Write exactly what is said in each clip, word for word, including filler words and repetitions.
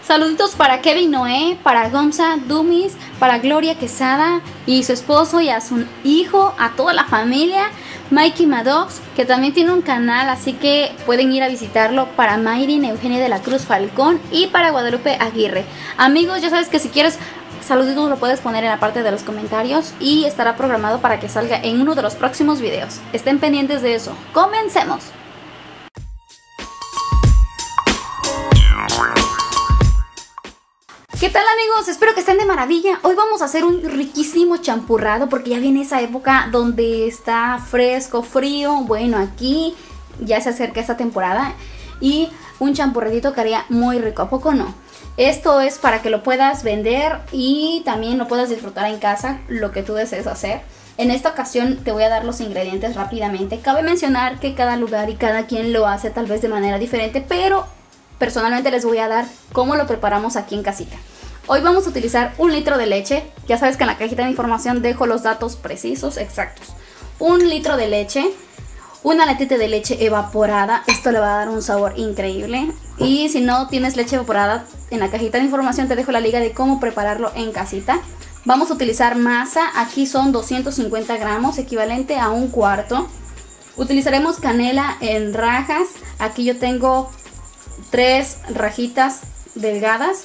Saluditos para Kevin Noé, para Gonza Dumis, para Gloria Quesada y su esposo y a su hijo, a toda la familia. Mikey Maddox, que también tiene un canal, así que pueden ir a visitarlo. Para Mayrin Eugenia de la Cruz Falcón y para Guadalupe Aguirre. Amigos, ya sabes que si quieres saluditos lo puedes poner en la parte de los comentarios y estará programado para que salga en uno de los próximos videos. Estén pendientes de eso. ¡Comencemos! ¿Qué tal, amigos? Espero que estén de maravilla. Hoy vamos a hacer un riquísimo champurrado porque ya viene esa época donde está fresco, frío. Bueno, aquí ya se acerca esta temporada y un champurradito que haría muy rico, ¿a poco no? Esto es para que lo puedas vender y también lo puedas disfrutar en casa, lo que tú desees hacer. En esta ocasión te voy a dar los ingredientes rápidamente. Cabe mencionar que cada lugar y cada quien lo hace tal vez de manera diferente, pero personalmente les voy a dar cómo lo preparamos aquí en casita. Hoy vamos a utilizar un litro de leche. Ya sabes que en la cajita de información dejo los datos precisos, exactos. Un litro de leche, una latita de leche evaporada. Esto le va a dar un sabor increíble. Y si no tienes leche evaporada, en la cajita de información te dejo la liga de cómo prepararlo en casita. Vamos a utilizar masa. Aquí son doscientos cincuenta gramos, equivalente a un cuarto. Utilizaremos canela en rajas. Aquí yo tengo tres rajitas delgadas.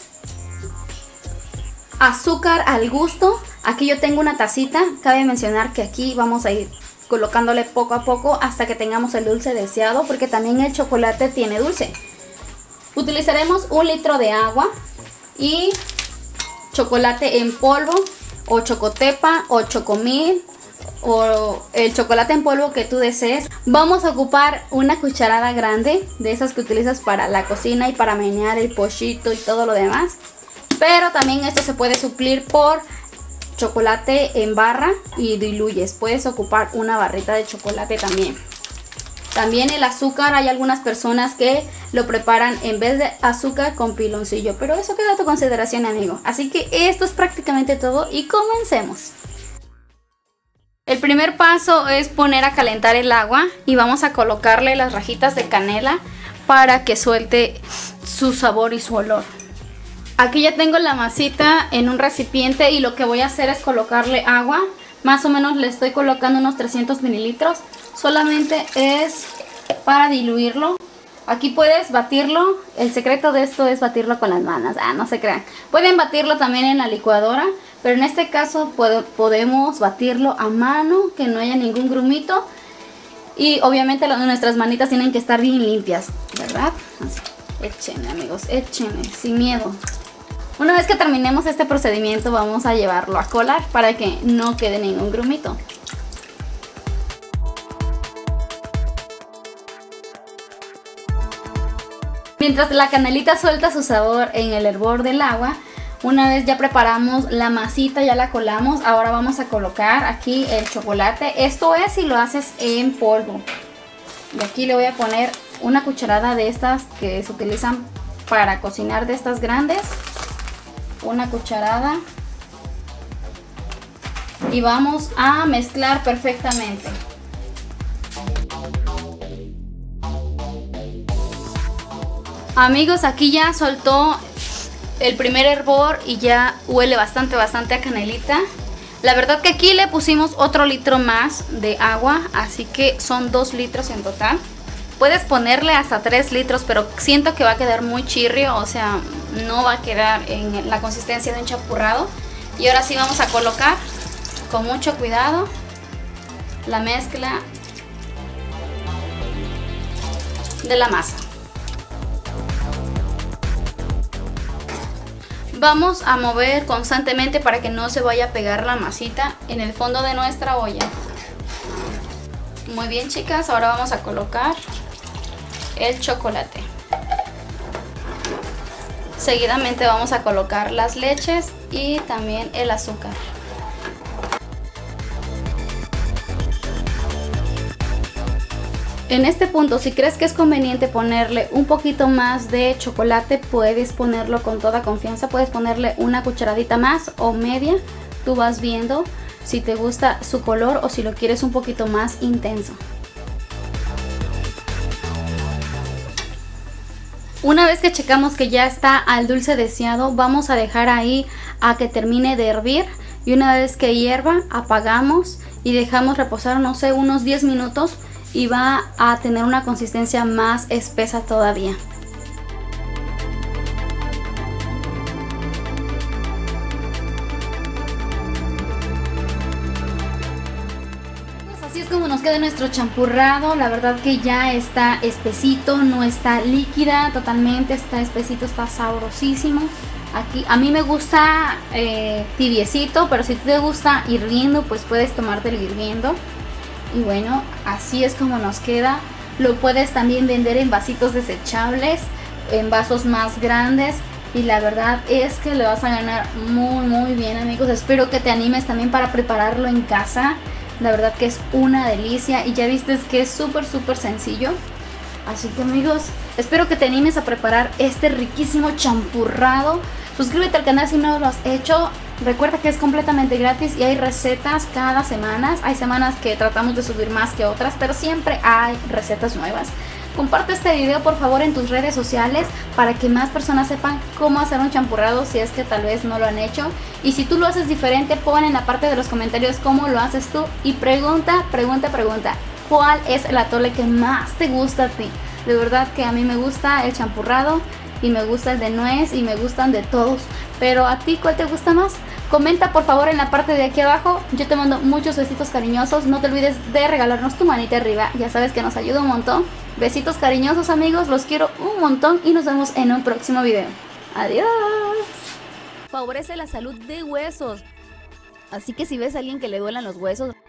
Azúcar al gusto. Aquí yo tengo una tacita. Cabe mencionar que aquí vamos a ir colocándole poco a poco hasta que tengamos el dulce deseado, porque también el chocolate tiene dulce. Utilizaremos un litro de agua y chocolate en polvo o chocotepa o chocomil o el chocolate en polvo que tú desees. Vamos a ocupar una cucharada grande de esas que utilizas para la cocina y para menear el pochito y todo lo demás. Pero también esto se puede suplir por chocolate en barra y diluyes. Puedes ocupar una barrita de chocolate también. También el azúcar, hay algunas personas que lo preparan en vez de azúcar con piloncillo, pero eso queda a tu consideración, amigo. Así que esto es prácticamente todo y comencemos. El primer paso es poner a calentar el agua y vamos a colocarle las rajitas de canela para que suelte su sabor y su olor. Aquí ya tengo la masita en un recipiente y lo que voy a hacer es colocarle agua. Más o menos le estoy colocando unos trescientos mililitros. Solamente es para diluirlo. Aquí puedes batirlo. El secreto de esto es batirlo con las manos. Ah, no se crean. Pueden batirlo también en la licuadora, pero en este caso podemos batirlo a mano, que no haya ningún grumito. Y obviamente nuestras manitas tienen que estar bien limpias, ¿verdad? Así. Échenle, amigos, échenle, sin miedo. Una vez que terminemos este procedimiento vamos a llevarlo a colar para que no quede ningún grumito. Mientras la canelita suelta su sabor en el hervor del agua, una vez ya preparamos la masita, ya la colamos, ahora vamos a colocar aquí el chocolate. Esto es si lo haces en polvo. Y aquí le voy a poner una cucharada de estas que se utilizan para cocinar, de estas grandes. Una cucharada. Y vamos a mezclar perfectamente. Amigos, aquí ya soltó el primer hervor y ya huele bastante, bastante a canelita. La verdad que aquí le pusimos otro litro más de agua, así que son dos litros en total. Puedes ponerle hasta tres litros, pero siento que va a quedar muy chirrio, o sea, no va a quedar en la consistencia de un champurrado. Y ahora sí vamos a colocar con mucho cuidado la mezcla de la masa. Vamos a mover constantemente para que no se vaya a pegar la masita en el fondo de nuestra olla. Muy bien, chicas, ahora vamos a colocar el chocolate. Seguidamente vamos a colocar las leches y también el azúcar. En este punto, si crees que es conveniente ponerle un poquito más de chocolate, puedes ponerlo con toda confianza. Puedes ponerle una cucharadita más o media. Tú vas viendo si te gusta su color o si lo quieres un poquito más intenso. Una vez que checamos que ya está al dulce deseado, vamos a dejar ahí a que termine de hervir. Y una vez que hierva, apagamos y dejamos reposar, no sé, unos diez minutos. Y va a tener una consistencia más espesa todavía. Así es como nos queda nuestro champurrado. La verdad que ya está espesito, no está líquida totalmente, está espesito, está sabrosísimo. Aquí a mí me gusta eh, tibiecito, pero si te gusta hirviendo, pues puedes tomártelo hirviendo. Y bueno, así es como nos queda. Lo puedes también vender en vasitos desechables, en vasos más grandes. Y la verdad es que le vas a ganar muy muy bien, amigos. Espero que te animes también para prepararlo en casa. La verdad que es una delicia y ya viste que es súper súper sencillo. Así que amigos, espero que te animes a preparar este riquísimo champurrado. Suscríbete al canal si no lo has hecho. Recuerda que es completamente gratis y hay recetas cada semana. Hay semanas que tratamos de subir más que otras, pero siempre hay recetas nuevas. Comparte este video por favor en tus redes sociales para que más personas sepan cómo hacer un champurrado si es que tal vez no lo han hecho. Y si tú lo haces diferente, pon en la parte de los comentarios cómo lo haces tú y pregunta, pregunta, pregunta. ¿Cuál es el atole que más te gusta a ti? De verdad que a mí me gusta el champurrado y me gusta el de nuez y me gustan de todos. Pero a ti, ¿cuál te gusta más? Comenta por favor en la parte de aquí abajo. Yo te mando muchos besitos cariñosos. No te olvides de regalarnos tu manita arriba. Ya sabes que nos ayuda un montón. Besitos cariñosos amigos. Los quiero un montón y nos vemos en un próximo video. Adiós. Favorece la salud de huesos. Así que si ves a alguien que le duelan los huesos,